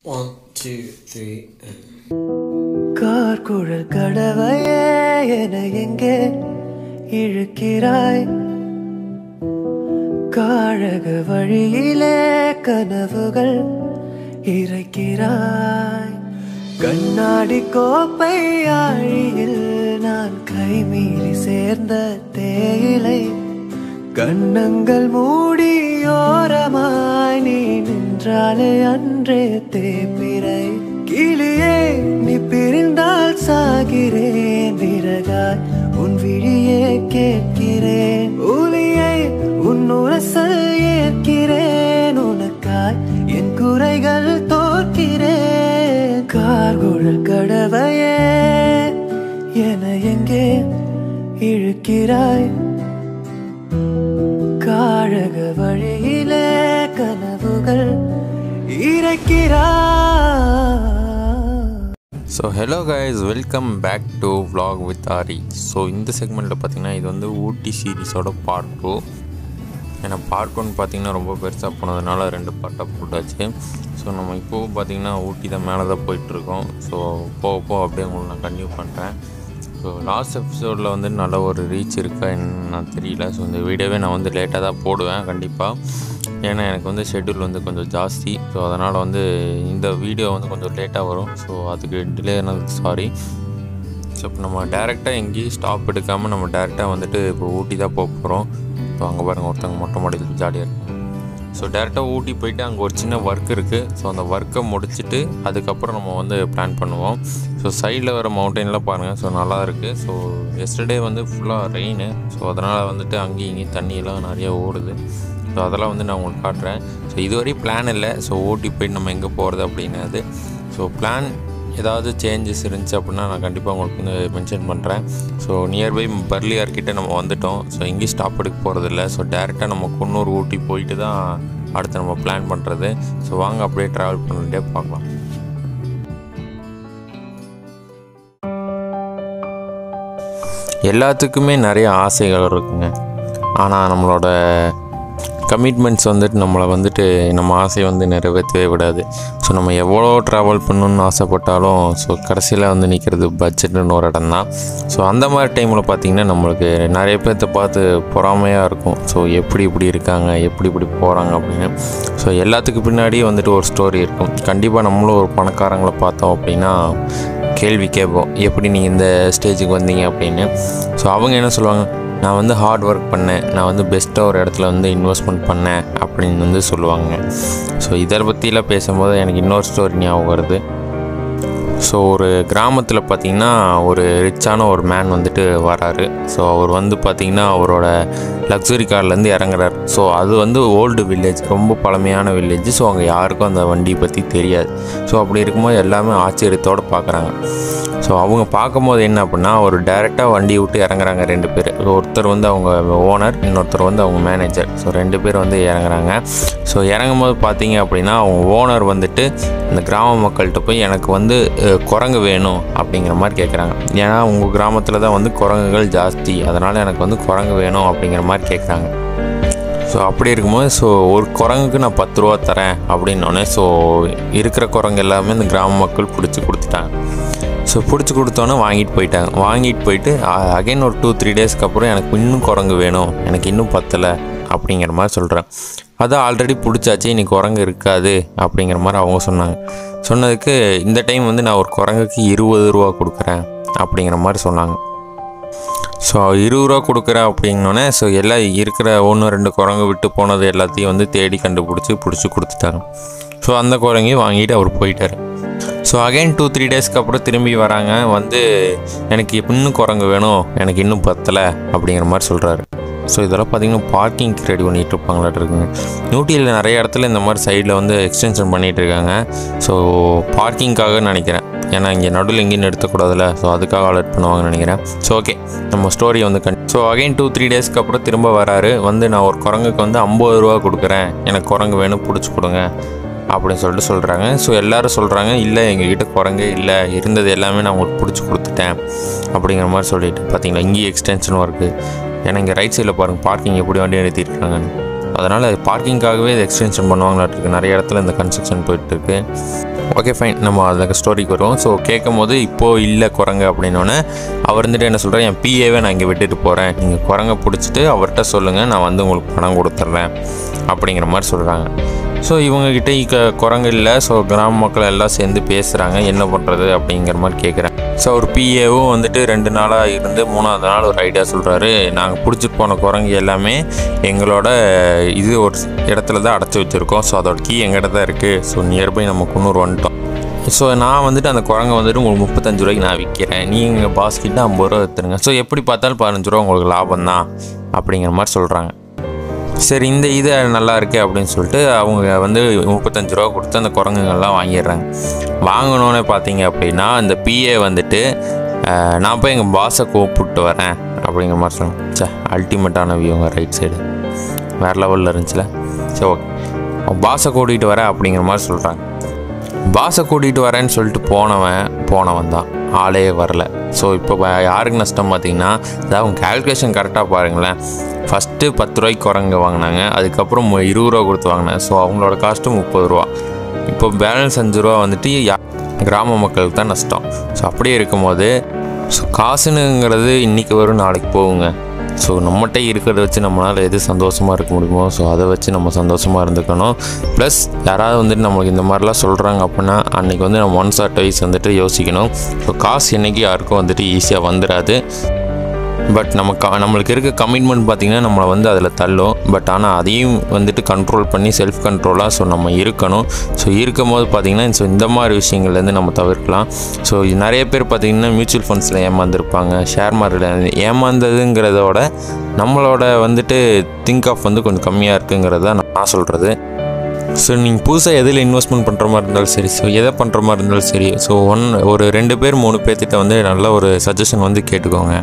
1, 2, 3 and... கார்குழல் கடவையே என எங்கே இழுக்கிறாய்? காழக வழியிலே கனவுகள் இறைக்கிறாய். கண்ணாடி கோப்பை ஆழியில் நான் கைமீறி சேர்ந்த தேயிலை. கண்ணங்கள் மூடியோரமாய் நீ நின்றாலே அன்றே தேப்பிரை. கிளியே நீ பிரிந்தால் சாகிறேன், விறகாய் உன் விழியே கேட்கிறேன். ஒலியை உன் உரசல் ஏற்கிறேன், உனக்காய் என் குறைகள் தோற்கிறேன். கார்குழல் கடவையே என எங்கே இழுக்கிறாய்? காழக வழியிலே கனவுகள் இறைக்கிறாய். So hello guys, welcome back to vlog with Aari. So இந்த செக்மெண்ட்டில் பார்த்திங்கன்னா இது வந்து ஊட்டி சீரீஸோட பார்ட் 2. ஏன்னா பார்ட் 1 பார்த்திங்கன்னா ரொம்ப பெருசாக போனதுனால 2 பார்ட்டாக போட்டாச்சு. ஸோ நம்ம இப்போது பார்த்திங்கன்னா ஊட்டி தான் மேலே தான் போயிட்டுருக்கோம். ஸோ போக அப்படியே உங்களுக்கு நான் கன்டினியூ பண்ணுறேன். ஸோ லாஸ்ட் எபிசோடில் வந்து நல்ல ஒரு ரீச் இருக்கா என்னன்னு நான் தெரியல. ஸோ இந்த வீடியோவே நான் வந்து லேட்டாக தான் போடுவேன் கண்டிப்பாக. ஏன்னா எனக்கு வந்து ஷெட்யூல் வந்து கொஞ்சம் ஜாஸ்தி. ஸோ அதனால் வந்து இந்த வீடியோ வந்து கொஞ்சம் லேட்டாக வரும். ஸோ அதுக்கு டிலே ஆனதுக்கு சாரி. ஸோ இப்போ நம்ம டேரெக்டாக எங்கேயும் ஸ்டாப் எடுக்காமல் நம்ம டேரெக்டாக வந்துட்டு இப்போ ஊட்டி தான் போக போகிறோம். ஸோ அங்கே பாருங்கள், ஒருத்தவங்க மொட்டை மாடியில் ஜாலியாக இருக்கும். ஸோ டேரெக்டாக ஊட்டி போயிட்டு அங்கே ஒரு சின்ன ஒர்க் இருக்குது. ஸோ அந்த ஒர்க்கை முடிச்சுட்டு அதுக்கப்புறம் நம்ம வந்து பிளான் பண்ணுவோம். ஸோ சைடில் வர மவுண்டெயின்லாம் பாருங்கள். ஸோ நல்லா இருக்குது. ஸோ எஸ்டர்டே வந்து ஃபுல்லாக ரெயின். ஸோ அதனால் வந்துட்டு அங்கேயும் இங்கேயும் தண்ணியெல்லாம் நிறையா ஓடுது. ஸோ அதெல்லாம் வந்து நான் உங்களுக்கு காட்டுறேன். ஸோ இதுவரையும் பிளான் இல்லை. ஸோ ஊட்டி போயிட்டு நம்ம எங்கே போகிறது அப்படின்னாது. ஸோ பிளான் ஏதாவது சேஞ்சஸ் இருந்துச்சு அப்படின்னா நான் கண்டிப்பாக உங்களுக்கு வந்து மென்ஷன் பண்ணுறேன். ஸோ நியர்பை பர்லியார்கிட்ட நம்ம வந்துவிட்டோம். ஸோ எங்கேயும் ஸ்டாப் எடுக்க போகிறதில்ல. ஸோ டேரெக்டாக நம்ம குன்னூர் ஊட்டி போயிட்டு தான் அடுத்து நம்ம பிளான் பண்ணுறது. ஸோ வாங்க அப்படியே ட்ராவல் பண்ணிகிட்டே பார்க்கலாம். எல்லாத்துக்குமே நிறைய ஆசைகள் இருக்குங்க. ஆனால் நம்மளோட கமிட்மெண்ட்ஸ் வந்துட்டு நம்மளை வந்துட்டு நம்ம ஆசையை வந்து நிறைவேற்றவே விடாது. ஸோ நம்ம எவ்வளோ ட்ராவல் பண்ணணுன்னு ஆசைப்பட்டாலும் ஸோ கடைசியில் வந்து நிற்கிறது பட்ஜெட்டுன்னு ஒரு இடம் தான். ஸோ அந்த மாதிரி டைமில் பார்த்திங்கன்னா நம்மளுக்கு நிறைய பேர்த்த பார்த்து பொறாமையாக இருக்கும். ஸோ எப்படி இப்படி இருக்காங்க, எப்படி இப்படி போகிறாங்க அப்படின்னு. ஸோ எல்லாத்துக்கு பின்னாடியே வந்துட்டு ஒரு ஸ்டோரி இருக்கும். கண்டிப்பாக நம்மளும் ஒரு பணக்காரங்களை பார்த்தோம் அப்படின்னா கேள்வி கேட்போம், எப்படி நீங்கள் இந்த ஸ்டேஜுக்கு வந்தீங்க அப்படின்னு. ஸோ அவங்க என்ன சொல்லுவாங்க, நான் வந்து ஹார்ட் ஒர்க் பண்ணேன், நான் வந்து பெஸ்ட்டாக ஒரு இடத்துல வந்து இன்வெஸ்ட்மெண்ட் பண்ணேன் அப்படின்னு வந்து சொல்லுவாங்க. ஸோ இதை பற்றிலாம் பேசும்போது எனக்கு இன்னொரு ஸ்டோரி ஞாபகம் வருது. ஸோ ஒரு கிராமத்தில் பார்த்திங்கன்னா ஒரு ரிச்சான ஒரு மேன் வந்துட்டு வராரு. ஸோ அவர் வந்து பார்த்திங்கன்னா அவரோட லக்ஸுரி கார்லேருந்து இறங்குறாரு. ஸோ அது வந்து ஓல்டு வில்லேஜ், ரொம்ப பழமையான வில்லேஜ். ஸோ அங்கே யாருக்கும் அந்த வண்டியை பற்றி தெரியாது. ஸோ அப்படி இருக்கும்போது எல்லாமே ஆச்சரியத்தோடு பார்க்குறாங்க. ஸோ அவங்க பார்க்கும்போது என்ன அப்படின்னா, ஒரு டைரெக்டாக வண்டியை விட்டு இறங்குறாங்க 2 பேர். ஒருத்தர் வந்து அவங்க ஓனர், இன்னொருத்தர் வந்து அவங்க மேனேஜர். ஸோ 2 பேர் வந்து இறங்குறாங்க. ஸோ இறங்கும்போது பார்த்தீங்க அப்படின்னா அவங்க ஓனர் வந்துட்டு இந்த கிராம மக்கள்கிட்ட போய் எனக்கு வந்து குரங்கு வேணும் அப்படிங்கிற மாதிரி கேட்குறாங்க. ஏன்னா உங்கள் கிராமத்தில் தான் வந்து குரங்குகள் ஜாஸ்தி, அதனால் எனக்கு வந்து குரங்கு வேணும் அப்படிங்கிற மாதிரி கேட்குறாங்க. ஸோ அப்படி இருக்கும்போது ஸோ ஒரு குரங்குக்கு நான் 10 ரூபா தரேன் அப்படின்னோடனே ஸோ இருக்கிற குரங்கு எல்லாமே இந்த கிராம மக்கள் பிடிச்சி கொடுத்துட்டாங்க. ஸோ பிடிச்சி கொடுத்தோன்னே வாங்கிட்டு போயிட்டாங்க. வாங்கிட்டு போயிட்டு அகைன் ஒரு 2-3 டேஸ்க்கு அப்புறம் எனக்கு இன்னும் குரங்கு வேணும், எனக்கு இன்னும் பத்தலை அப்படிங்கிற மாதிரி சொல்கிறேன். அதான் ஆல்ரெடி பிடிச்சாச்சு, இன்றைக்கி குரங்கு இருக்காது அப்படிங்கிற மாதிரி அவங்க சொன்னாங்க. சொன்னதுக்கு இந்த டைம் வந்து நான் ஒரு குரங்குக்கு 20 ரூபா கொடுக்குறேன் அப்படிங்கிற மாதிரி சொன்னாங்க. ஸோ 20 ரூபா கொடுக்குறேன் அப்படின்னோடனே ஸோ எல்லாம் இருக்கிற 1-2 குரங்கு விட்டு போனது எல்லாத்தையும் வந்து தேடி பிடிச்சி கொடுத்துட்டாங்க. ஸோ அந்த குரங்கையும் வாங்கிட்டு அவர் போயிட்டார். ஸோ அகைன் 2-3 டேஸ்க்கு அப்புறம் திரும்பி வராங்க. வந்து எனக்கு இன்னும் குரங்கு வேணும், எனக்கு இன்னும் பத்தலை அப்படிங்கிற மாதிரி சொல்கிறாரு. ஸோ இதெல்லாம் பார்த்திங்கன்னா பார்க்கிங்க்கு ரெடி பண்ணிகிட்டு இருப்பாங்களாட்டு இருக்குங்க. ஊட்டியில் நிறைய இடத்துல இந்த மாதிரி சைடில் வந்து எக்ஸ்டென்ஷன் பண்ணிகிட்டு இருக்காங்க. ஸோ பார்க்கிங்காக நினைக்கிறேன். ஏன்னா இங்கே நடுவில் எங்கேயும் நிறுத்தக்கூடாதுல்ல. ஸோ அதுக்காக அலர்ட் பண்ணுவாங்கன்னு நினைக்கிறேன். ஸோ ஓகே, நம்ம ஸ்டோரி வந்து ஸோ அகைன் 2-3 டேஸ்க்கு அப்புறம் திரும்ப வராரு. வந்து நான் ஒரு குரங்குக்கு வந்து 50 ரூபா கொடுக்குறேன், எனக்கு குரங்கு வேணும், பிடிச்சி கொடுங்க அப்படின்னு சொல்கிறாங்க. ஸோ எல்லோரும் சொல்கிறாங்க, இல்லை எங்ககிட்ட குரங்கே இல்லை, இருந்தது எல்லாமே நான் உங்களுக்கு பிடிச்சி கொடுத்துட்டேன் அப்படிங்கிற மாதிரி சொல்லிட்டு பார்த்தீங்களா இங்கேயும் எக்ஸ்டென்ஷன் ஒர்க்கு. ஏன்னா இங்கே ரைட் சைடில் பாருங்கள் பார்க்கிங் எப்படி வண்டி நிறுத்திட்டுருக்காங்கன்னு. அதனால் பார்க்கிங்காகவே இது எக்ஸ்டென்ஷன் பண்ணுவாங்களாட்டு இருக்குது. நிறைய இடத்துல இந்த கன்ஸ்ட்ரக்ஷன் போயிட்டுருக்கு. ஓகே ஃபைன், நம்ம அதுக்கு ஸ்டோரிக்கு வருவோம். ஸோ கேட்கும் போது இப்போது இல்லை குரங்கு அப்படின்னோடனே அவர் வந்துட்டு என்ன சொல்கிறார், என் பிஏவே நான் இங்கே விட்டுட்டு போகிறேன், நீங்கள் குரங்கை பிடிச்சிட்டு அவர்கிட்ட சொல்லுங்கள், நான் வந்து உங்களுக்கு பணம் கொடுத்துட்றேன் அப்படிங்கிற மாதிரி சொல்கிறாங்க. ஸோ இவங்ககிட்ட குரங்கு இல்லை. ஸோ கிராம மக்கள் எல்லாம் சேர்ந்து பேசுகிறாங்க, என்ன பண்ணுறது அப்படிங்கிற மாதிரி கேட்குறேன். ஸோ ஒரு பிஏவும் வந்துட்டு 2 நாளாக இருந்து 3ஆவது நாள் ஒரு ஐடியா சொல்கிறாரு, நாங்கள் பிடிச்சிட்டு போன குரங்கு எல்லாமே எங்களோட இது ஒரு இடத்துல தான் அடைச்சி வச்சுருக்கோம். ஸோ அதோட கீ எங்கிட்ட தான் இருக்குது. ஸோ நியர்பை நம்ம குன்னூர் வந்துட்டோம். ஸோ நான் வந்துட்டு அந்த குரங்கை வந்துட்டு உங்களுக்கு 35 ரூபாய்க்கு நான் விற்கிறேன், நீங்கள் பாஸ்கிட்ட 50 ரூபா எடுத்துருங்க. ஸோ எப்படி பார்த்தாலும் 15 ரூபா உங்களுக்கு லாபம் தான் அப்படிங்கிற மாதிரி சொல்கிறாங்க. சரி, இந்த இது நல்லா இருக்குது அப்படின்னு சொல்லிட்டு அவங்க வந்து 35 ரூபா கொடுத்து அந்த குரங்குங்கள்லாம் வாங்கிடுறாங்க. வாங்கினோன்னே பார்த்தீங்க அப்படின்னா அந்த பிஏ வந்துட்டு நான் போய் எங்கள் பாஸை கூப்பிட்டு வரேன் அப்படிங்கிற மாதிரி சொன்னாங்க. சே, அல்டிமேட்டான வியூங்க, ரைட் சைடு வேறு லெவலில் இருந்துச்சுல. சரி, ஓகே, பாஸை கூட்டிகிட்டு வரேன் அப்படிங்கிற மாதிரி சொல்கிறாங்க. பாஸை கூட்டிகிட்டு வரேன்னு சொல்லிட்டு போனவன் தான் ஆளே வரல. ஸோ இப்போ யாருக்கு நஷ்டம் பார்த்தீங்கன்னா, அதாவது அவங்க கேல்குலேஷன் கரெக்டாக பாருங்களேன். ஃபஸ்ட்டு 10 ரூபாய்க்கு குரங்கு வாங்கினாங்க, அதுக்கப்புறம் 20 ரூபா கொடுத்து வாங்கினேன். ஸோ அவங்களோட காஸ்ட்டு 30 ரூபா. இப்போ பேலன்ஸ் 5 ரூபா வந்துட்டு கிராம மக்களுக்கு தான் நஷ்டம். ஸோ அப்படியே இருக்கும்போது ஸோ காசுனுங்கிறது இன்றைக்கி வரும் நாளைக்கு போகுங்க. ஸோ நம்மகிட்ட இருக்கிறத வச்சு நம்மளால் எது சந்தோஷமாக இருக்க முடியுமோ ஸோ அதை வச்சு நம்ம சந்தோஷமாக இருந்துக்கணும். ப்ளஸ் யாராவது வந்துட்டு நம்மளுக்கு இந்த மாதிரிலாம் சொல்கிறாங்க அப்படின்னா அன்றைக்கி வந்து நம்ம ஒன்ஸ் ஆர் ட்வைஸ் வந்துட்டு யோசிக்கணும். ஸோ காசு என்றைக்கு யாருக்கும் வந்துட்டு ஈஸியாக வந்துடாது. பட் நம்மளுக்கு இருக்க கமிட்மெண்ட் பார்த்திங்கன்னா நம்மளை வந்து அதில் தள்ளும். பட் ஆனால் அதையும் வந்துட்டு கண்ட்ரோல் பண்ணி செல்ஃப் கண்ட்ரோலாக ஸோ நம்ம இருக்கணும். ஸோ இருக்கும் போது பார்த்திங்கன்னா ஸோ இந்த மாதிரி விஷயங்கள்லேருந்து நம்ம தவிர்க்கலாம். ஸோ நிறைய பேர் பார்த்திங்கன்னா மியூச்சுவல் ஃபண்ட்ஸில் ஏமாந்துருப்பாங்க, ஷேர் மார்க்கெட்டில் ஏமாந்ததுங்கிறதோட நம்மளோட வந்துட்டு திங்க் ஆஃப் வந்து கொஞ்சம் கம்மியாக இருக்குங்கிறத நான் சொல்கிறது. ஸோ நீங்கள் புதுசாக எதில் இன்வெஸ்ட்மெண்ட் பண்ணுற மாதிரி இருந்தாலும் சரி, ஸோ எதை பண்ணுற மாதிரி இருந்தாலும் சரி, ஸோ ஒரு 2 பேர் 3 பேர்த்திட்ட வந்து நல்ல ஒரு சஜஷன் வந்து கேட்டுக்கோங்க.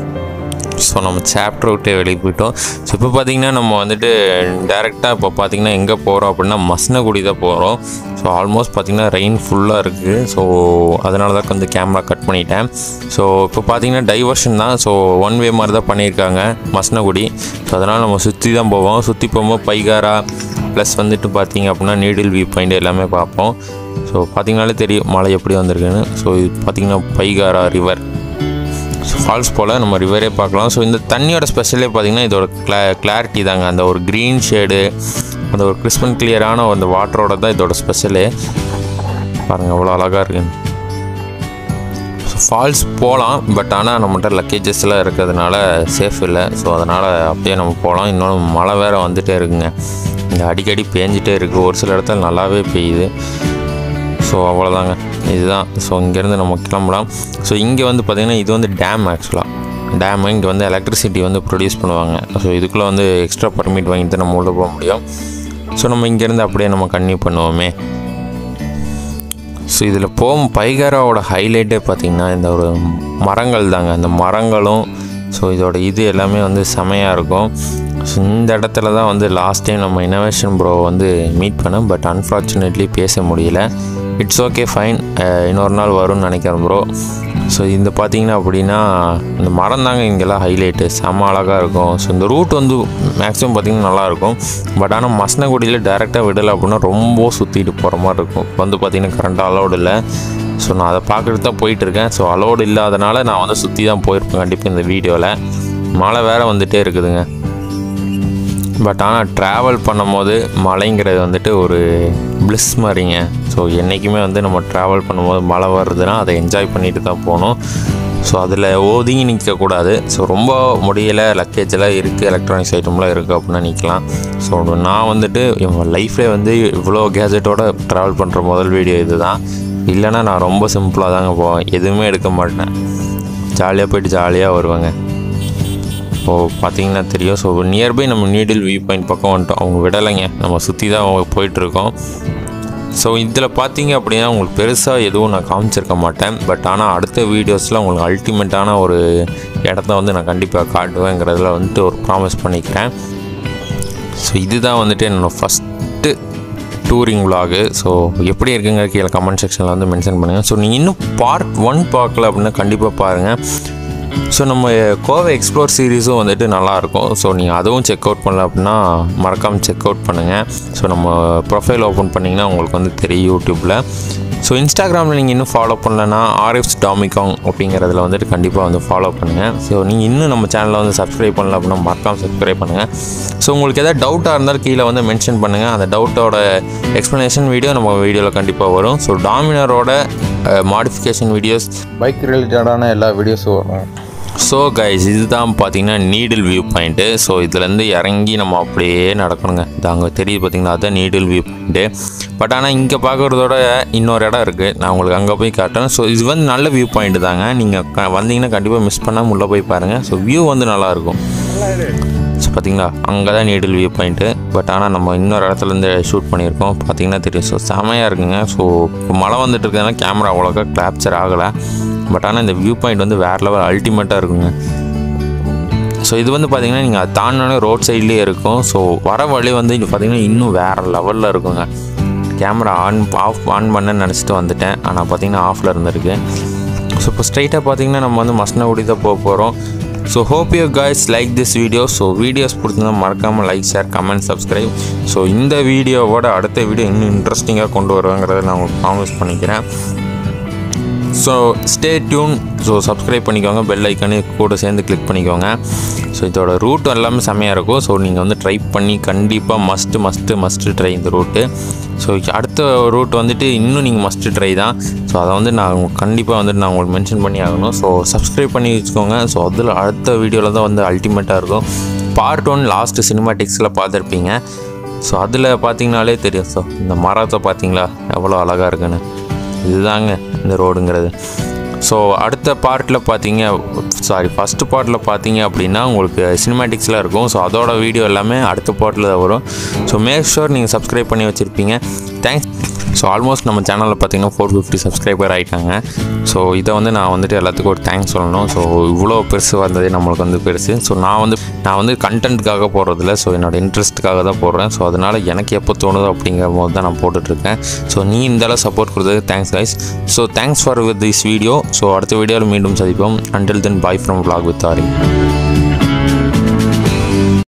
ஸோ நம்ம சாப்டர் விட்டே வெளியே போயிட்டோம். ஸோ இப்போ பார்த்திங்கன்னா நம்ம வந்துட்டு டேரெக்டாக இப்போ பார்த்திங்கன்னா எங்கே போகிறோம் அப்படின்னா மசனகுடி தான் போகிறோம். ஸோ ஆல்மோஸ்ட் பார்த்திங்கன்னா ரெயின் ஃபுல்லாக இருக்குது. ஸோ அதனால தான் கொஞ்சம் கேமரா கட் பண்ணிட்டேன். ஸோ இப்போ பார்த்திங்கன்னா டைவர்ஷன் தான். ஸோ 1 வே மாதிரி தான் பண்ணியிருக்காங்க மசனகுடி. ஸோ அதனால் நம்ம சுற்றி தான் போவோம். சுற்றி போகும்போது பைகாரா ப்ளஸ் வந்துட்டு பார்த்திங்க அப்படின்னா நீடில் வியூ பாயிண்ட் எல்லாமே பார்ப்போம். ஸோ பார்த்திங்கனாலே தெரியும் மழை எப்படி வந்திருக்குன்னு. ஸோ இது பார்த்திங்கன்னா பைகாரா ரிவர் ஃபால்ஸ் போல் நம்ம ரிவரே பார்க்கலாம். ஸோ இந்த தண்ணியோட ஸ்பெஷலே பார்த்திங்கன்னா இதோட கிளாரிட்டி தாங்க. அந்த ஒரு க்ரீன் ஷேடு, அந்த ஒரு கிறிஸ்பன் கிளியரான அந்த வாட்டரோட தான் இதோட ஸ்பெஷலே. பாருங்கள் அவ்வளோ அழகாக இருக்குன்னு. ஸோ ஃபால்ஸ் போகலாம், பட் ஆனால் நம்மகிட்ட லக்கேஜஸ்லாம் இருக்கிறதுனால சேஃப் இல்லை. ஸோ அதனால் அப்படியே நம்ம போகலாம். இன்னொன்று மழை வேறு வந்துகிட்டே இருக்குங்க, இங்கே அடிக்கடி பேஞ்சிட்டே இருக்குது, ஒரு சில இடத்துல நல்லாவே பெய்யுது. ஸோ அவ்வளோதாங்க, இதுதான். ஸோ இங்கேருந்து நம்ம கிளம்பலாம். ஸோ இங்கே வந்து பார்த்திங்கன்னா இது வந்து டேம். ஆக்சுவலாக டேமு இங்கே வந்து எலக்ட்ரிசிட்டி வந்து ப்ரொடியூஸ் பண்ணுவாங்க. ஸோ இதுக்குள்ளே வந்து எக்ஸ்ட்ரா பர்மிட் வாங்கிட்டு நம்ம உள்ளே போக முடியும். ஸோ நம்ம இங்கேருந்து அப்படியே நம்ம கன்டினியூ பண்ணுவோமே. ஸோ இதில் பைகாராவோட ஹைலைட்டே பார்த்திங்கன்னா இந்த ஒரு மரங்கள் தாங்க. அந்த மரங்களும் ஸோ இதோட இது எல்லாமே வந்து செமையாக இருக்கும். ஸோ இந்த இடத்துல தான் வந்து லாஸ்ட் டைம் நம்ம இன்னோவேஷன் ப்ரோ வந்து மீட் பண்ணோம். பட் அன்ஃபார்ச்சுனேட்லி பேச முடியல. இட்ஸ் ஓகே ஃபைன், இன்னொரு நாள் வரும்னு நினைக்கிறேன் ப்ரோ. ஸோ இந்த பார்த்திங்கன்னா அப்படின்னா இந்த மரம் தாங்க இங்கெல்லாம் ஹைலைட்டு, செம்ம அழகாக இருக்கும். ஸோ இந்த ரூட் வந்து மேக்ஸிமம் பார்த்திங்கன்னா நல்லாயிருக்கும். பட் ஆனால் மசனகுடியில் டேரெக்டாக விடலை அப்படின்னா ரொம்ப சுற்றிட்டு போகிற மாதிரி இருக்கும். இப்போ வந்து பார்த்திங்கன்னா கரண்ட்டாக அலோடு இல்லை. ஸோ நான் அதை பார்க்குறது தான் போயிட்டுருக்கேன். ஸோ அலோடு இல்லாதனால நான் வந்து சுற்றி தான் போயிருப்பேன் கண்டிப்பாக இந்த வீடியோவில். மழை வேறு வந்துகிட்டே இருக்குதுங்க. பட் ஆனால் ட்ராவல் பண்ணும்போது மழைங்கிறது வந்துட்டு ஒரு ப்ளிஸ் மாதிரிங்க. ஸோ என்றைக்குமே வந்து நம்ம ட்ராவல் பண்ணும்போது மழை வருதுன்னா அதை என்ஜாய் பண்ணிட்டு தான் போகணும். ஸோ அதில் ஒதுங்கி நிற்கக்கூடாது. ஸோ ரொம்ப முடியலை, லக்கேஜெல்லாம் இருக்குது, எலக்ட்ரானிக்ஸ் ஐட்டம்லாம் இருக்குது அப்படின்னா நிற்கலாம். ஸோ நான் வந்துட்டு என் லைஃப்லேயே வந்து இவ்வளோ கேஜெட்டோடு ட்ராவல் பண்ணுற முதல் வீடியோ இது தான். இல்லைனா நான் ரொம்ப சிம்பிளாக தாங்க போவேன், எதுவுமே எடுக்க மாட்டேன், ஜாலியாக போய்ட்டு ஜாலியாக வருவேங்க. ஸோ பார்த்திங்கன்னா தெரியும். ஸோ நியர்பை நம்ம நீடில் வியூ பாயிண்ட் பக்கம் வந்துட்டோம். அவங்க விடலைங்க, நம்ம சுற்றி தான் போயிட்டுருக்கோம். ஸோ இதில் பார்த்திங்க அப்படின்னா உங்களுக்கு பெருசாக எதுவும் நான் காமிச்சிருக்க மாட்டேன். பட் ஆனால் அடுத்த வீடியோஸில் உங்களுக்கு அல்டிமேட்டான ஒரு இடத்த வந்து நான் கண்டிப்பாக காட்டுவேங்கிறதுல வந்துட்டு ஒரு ப்ராமிஸ் பண்ணிக்கிறேன். ஸோ இதுதான் வந்துட்டு என்னோடய ஃபஸ்ட்டு டூரிங் விலாகு. ஸோ எப்படி இருக்குங்க கீழே கமெண்ட் செக்ஷனில் வந்து மென்ஷன் பண்ணுங்கள். ஸோ நீங்கள் இன்னும் பார்ட் 1 பார்க்கல அப்படின்னா கண்டிப்பாக பாருங்கள். ஸோ நம்ம கோவை எக்ஸ்ப்ளோர் சீரீஸும் வந்துட்டு நல்லாயிருக்கும். ஸோ நீங்கள் அதுவும் செக் அவுட் பண்ணல அப்படின்னா மறக்காமல் செக் அவுட் பண்ணுங்கள். ஸோ நம்ம ப்ரொஃபைல் ஓப்பன் பண்ணிங்கன்னா உங்களுக்கு வந்து தெரியும் யூடியூப்பில். ஸோ இன்ஸ்டாகிராமில் நீங்கள் இன்னும் ஃபாலோ பண்ணலன்னா RFs Domicong அப்படிங்கிறதுல வந்துட்டு கண்டிப்பாக வந்து ஃபாலோ பண்ணுங்கள். ஸோ நீங்கள் இன்னும் நம்ம சேனலை வந்து சப்ஸ்கிரைப் பண்ணல அப்படின்னா மறக்காமல் சப்ஸ்கிரைப் பண்ணுங்கள். ஸோ உங்களுக்கு எதாவது டவுட்டாக இருந்தாலும் கீழே வந்து மென்ஷன் பண்ணுங்கள். அந்த டவுட்டோட எக்ஸ்ப்ளனேஷன் வீடியோ நம்ம வீடியோவில் கண்டிப்பாக வரும். ஸோ டாமினரோட மாடிஃபிகேஷன் வீடியோஸ், பைக் ரிலேட்டடான எல்லா வீடியோஸும் வரும். ஸோ கைஸ் இதுதான் பார்த்தீங்கன்னா நீடில் வியூ பாயிண்ட்டு. ஸோ இதுலேருந்து இறங்கி நம்ம அப்படியே நடக்கணுங்க. இது அங்கே தெரியுது பார்த்தீங்கன்னா அதுதான் நீடில் வியூ பாயிண்ட்டு. பட் ஆனால் இங்கே பார்க்குறதோட இன்னொரு இடம் இருக்குது, நான் உங்களுக்கு அங்கே போய் காட்டுறேன். ஸோ இது வந்து நல்ல வியூ பாயிண்ட்டு தாங்க. நீங்கள் வந்தீங்கன்னா கண்டிப்பாக மிஸ் பண்ணாமல் உள்ளே போய் பாருங்கள். ஸோ வியூ வந்து நல்லாயிருக்கும். ஸோ பார்த்தீங்களா அங்கே தான் நீடில் வியூ பாயிண்ட்டு. பட் ஆனால் நம்ம இன்னொரு இடத்துலேருந்து ஷூட் பண்ணியிருக்கோம், பார்த்தீங்கன்னா தெரியும். ஸோ செமையாக இருக்குங்க. ஸோ மழை வந்துட்டு இருக்கிறதுனால கேமரா அவ்வளோக்கா கேப்சர் ஆகலை. பட் ஆனால் இந்த வியூ பாயிண்ட் வந்து வேறு லெவல் அல்டிமேட்டாக இருக்குங்க. ஸோ இது வந்து பார்த்திங்கன்னா நீங்கள் அதை தாண்டினோடனே ரோட் சைட்லேயே இருக்கும். ஸோ வர வழி வந்து இது பார்த்திங்கன்னா இன்னும் வேறு லெவலில் இருக்குங்க. கேமரா ஆன் பண்ணேன்னு நினச்சிட்டு வந்துட்டேன், ஆனால் பார்த்திங்கன்னா ஆஃபில் இருந்திருக்கு. ஸோ இப்போ ஸ்ட்ரைட்டாக பார்த்திங்கன்னா நம்ம வந்து மஸ்னகுடி தான் போக போகிறோம். So hope you guys like this video. So videos பிடிச்சிருந்தா மறக்காமல் like, share, comment, subscribe. So இந்த வீடியோவோட அடுத்த வீடியோ இன்னும் இன்ட்ரெஸ்டிங்காக கொண்டு வருவேங்கிறத நான் உங்களுக்கு ப்ராமிஸ் பண்ணிக்கிறேன். So stay tune. So subscribe பண்ணிக்கோங்க, பெல் ஐக்கானே கூட சேர்ந்து கிளிக் பண்ணிக்கோங்க. ஸோ இதோட ரூட் எல்லாமே செம்மையாக இருக்கும். ஸோ நீங்கள் வந்து ட்ரை பண்ணி கண்டிப்பாக மஸ்ட்டு ட்ரை இந்த ரூட்டு. ஸோ அடுத்த ரூட் வந்துட்டு இன்னும் நீங்கள் மஸ்ட்டு ட்ரை தான். ஸோ அதை வந்து நான் கண்டிப்பாக வந்துட்டு நான் உங்களுக்கு மென்ஷன் பண்ணி ஆகணும். ஸோ சப்ஸ்கிரைப் பண்ணி வச்சுக்கோங்க. ஸோ அதில் அடுத்த வீடியோவில் தான் வந்து அல்டிமேட்டாக இருக்கும். பார்ட் 1 லாஸ்ட்டு சினிமாட்டிக்ஸில் பார்த்துருப்பீங்க. ஸோ அதில் பார்த்தீங்கனாலே தெரியும். ஸோ இந்த மரத்தை பார்த்தீங்களா எவ்வளோ அழகாக இருக்குன்னு. இதுதாங்க இந்த ரோடுங்கிறது. ஸோ அடுத்த பார்ட்டில் ஃபஸ்ட்டு பார்ட்டில் பார்த்தீங்க அப்படின்னா உங்களுக்கு சினிமேட்டிக்ஸ்லாம் இருக்கும். ஸோ அதோட வீடியோ எல்லாமே அடுத்த பார்ட்டில் தான் வரும். ஸோ மேக் ஷூர் நீங்கள் சப்ஸ்கிரைப் பண்ணி வச்சுருப்பீங்க. தேங்க்ஸ். ஸோ ஆல்மோஸ்ட் நம்ம சேனலில் பார்த்தீங்கன்னா 450 சப்ஸ்கிரைபர் ஆகிட்டாங்க. ஸோ இதை வந்து நான் வந்துட்டு எல்லாத்துக்கும் ஒரு தேங்க்ஸ் சொல்லணும். ஸோ இவ்வளோ பெருசு வந்ததே நம்மளுக்கு வந்து பெருசு. ஸோ நான் வந்து கண்டென்ட்டுக்காக போடுறதில்ல. ஸோ என்னோடய இன்ட்ரெஸ்ட்டுக்காக தான் போடுறேன். ஸோ அதனால் எனக்கு எப்போ தோணுதோ அப்படிங்கிற போது தான் நான் போட்டுட்ருக்கேன். ஸோ நீ இந்தளவு சப்போர்ட் கொடுத்ததுக்கு thanks guys. So thanks for with this video. So அடுத்த வீடியோவில் மீண்டும் சந்திப்போம். Until then bye from vlog with Ari.